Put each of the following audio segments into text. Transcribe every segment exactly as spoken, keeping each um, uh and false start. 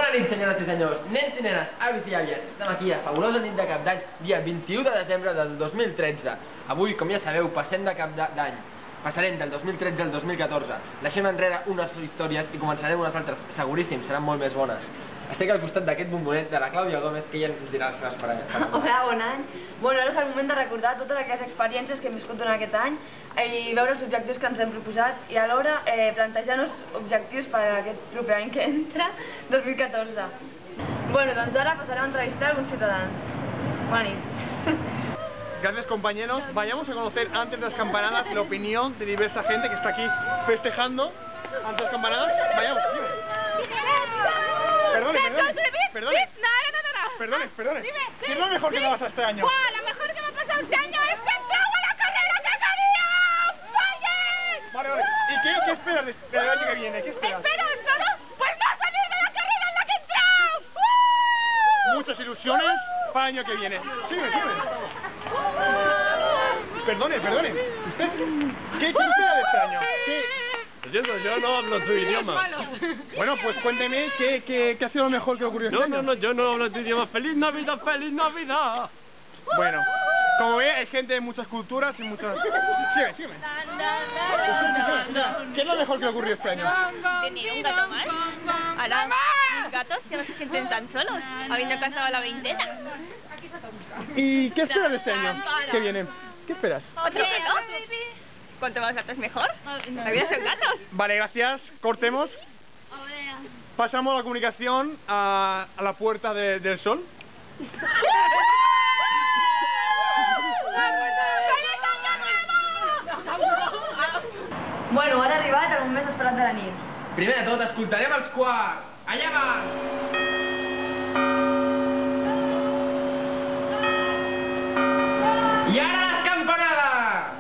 Bona nit, senyores i senyors, nens i nenes, avis i àvies. Estem aquí a fabulosa nit de cap d'any, dia vint-i-u de desembre del dos mil tretze. Avui, com ja sabeu, passem de cap d'any. Passarem del dos mil tretze al dos mil catorze. Deixem enrere unes històries i començarem unes altres, seguríssim, seran molt més bones. Estic al costat d'aquest bombonet de la Clàudia Gómez, que ella ens dirà les seves paraules. Hola, bon any. Bueno, ara és el moment de recordar totes aquelles experiències que hem viscut durant aquest any i veure els objectius que ens hem proposat i alhora eh, plantejar-nos objectius per a aquest proper any que entra, dos mil catorze. Bueno, doncs ara pasarem a entrevistar a alguns ciutadans. Bona nit. Gracias, compañeros. Vayamos a conocer antes de las campanadas la opinión de diversa gente que está aquí festejando antes de las campanadas. Vayamos. Perdone, perdone. Perdone. No, no, no, no. Perdone, perdone. Dime, ¿Qué es lo mejor que me ha pasado este año? ¡Buah! Lo mejor que me ha pasado este año es que entró a la carrera que quería. ¡Vaya! Vale, vale. ¿Y qué, qué esperas de- del año que viene? ¿Qué esperas? Espero solo pues no salir de la carrera en la que he entrado. ¡Uh! Muchas ilusiones para el año que viene. Sígueme, sígueme. Perdone, perdone. ¿Usted qué, qué espera de este año? ¿Qué? Yo no, yo no hablo tu idioma. Bueno, pues cuénteme qué, qué, qué ha sido lo mejor que ocurrió este No, año. no, no, yo no hablo tu idioma. ¡Feliz Navidad, feliz Navidad! Bueno, como ve, hay gente de muchas culturas y muchas... Sígueme, sígueme. ¿Qué es lo mejor que ocurrió este año? Tenía un gato más. Ahora, los gatos que no se sienten tan solos, habiendo casado a la veintena. ¿Y qué esperas de este año que viene? ¿Qué esperas? ¿Otro gato? Cuanto más gatos mejor. La vida son gatos. Vale, gracias. Cortemos. Pasamos la comunicación a, a la Puerta de, del Sol. Bueno, ara ha arribat el moment més esperat de la nit. Primer de tot, escoltarem els quarts. Allà va! I ara les campanades!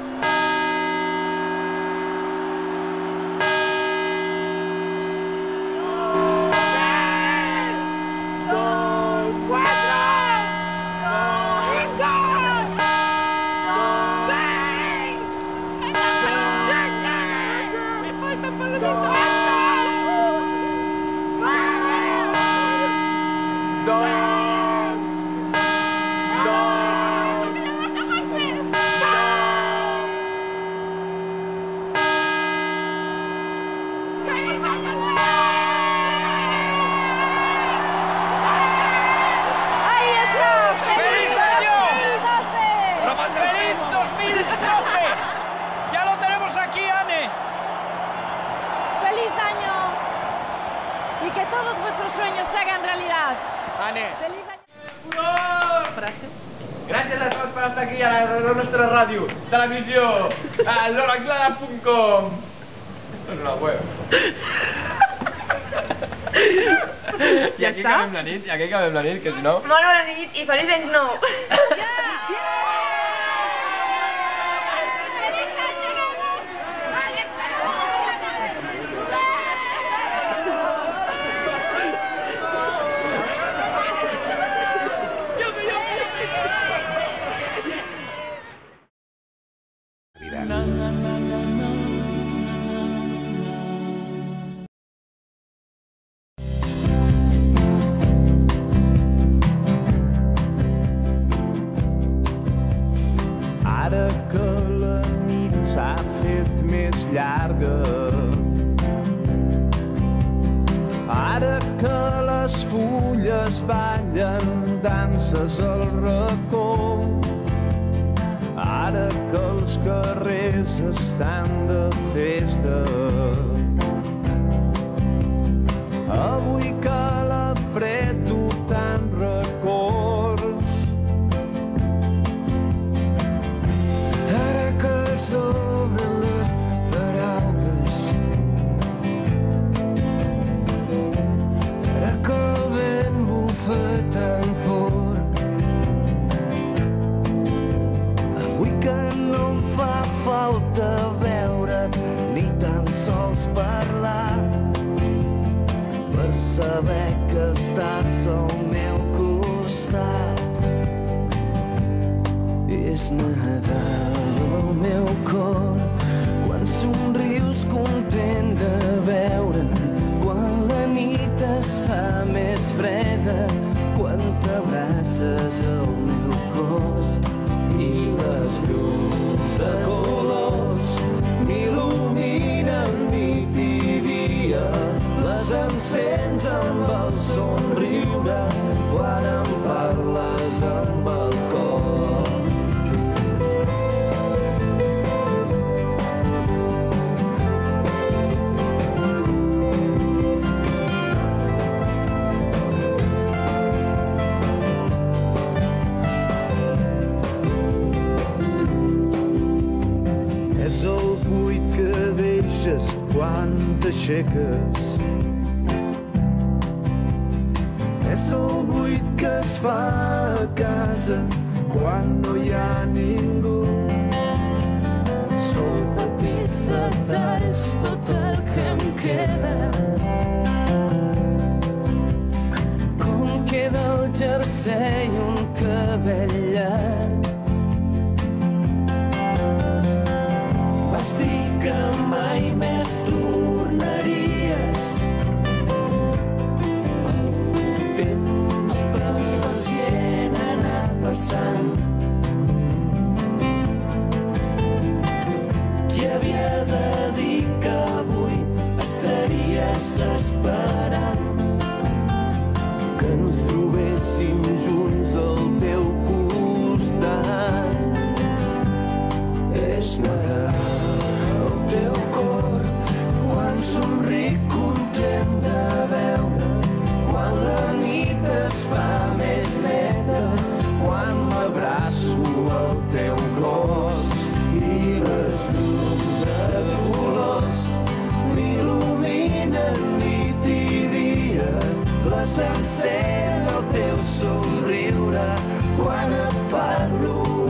Y que todos vuestros sueños se hagan realidad. Ane. ¡Feliz año! Gràcies a tots per estar aquí a la, la nostra ràdio, televisió, a l'oraclada punt com. Esto es una web. I aquí acabem la nit, i aquí acabem la nit, que si no... Molt bona nit i feliç anys nou! Ara que la nit s'ha fet més llarga, ara que les fulles ballen danses al racó, ara que els carrers estan de festa, avui que la fred du tant records, ara que s'obren les paraules, ara que el vent bufa tan fort, avui que no em fa falta veure't ni tan sols parlar per saber que estàs al meu costat. És Nadal al meu cor quan somrius content de veure'm, quan la nit es fa sents amb el somriure quan em parles amb el cor. És el buit que deixes quan t'aixeques. És el buit que es fa a casa quan no hi ha ningú. Són petits detalls tot el que em queda. Com queda el jersei i un cabell llarg. Vas dir que mai més tornaries. El temps pacient ha anat passant. Qui havia de dir que avui estaries esperant que ens trobéssim junts al teu costat? És Nadal. El teu cor, quan somric content de veure, quan la nit es fa més neta, quan m'abraço al teu cos i les llums de colors m'il·luminen nit i dia. Les encén el teu somriure quan et parlo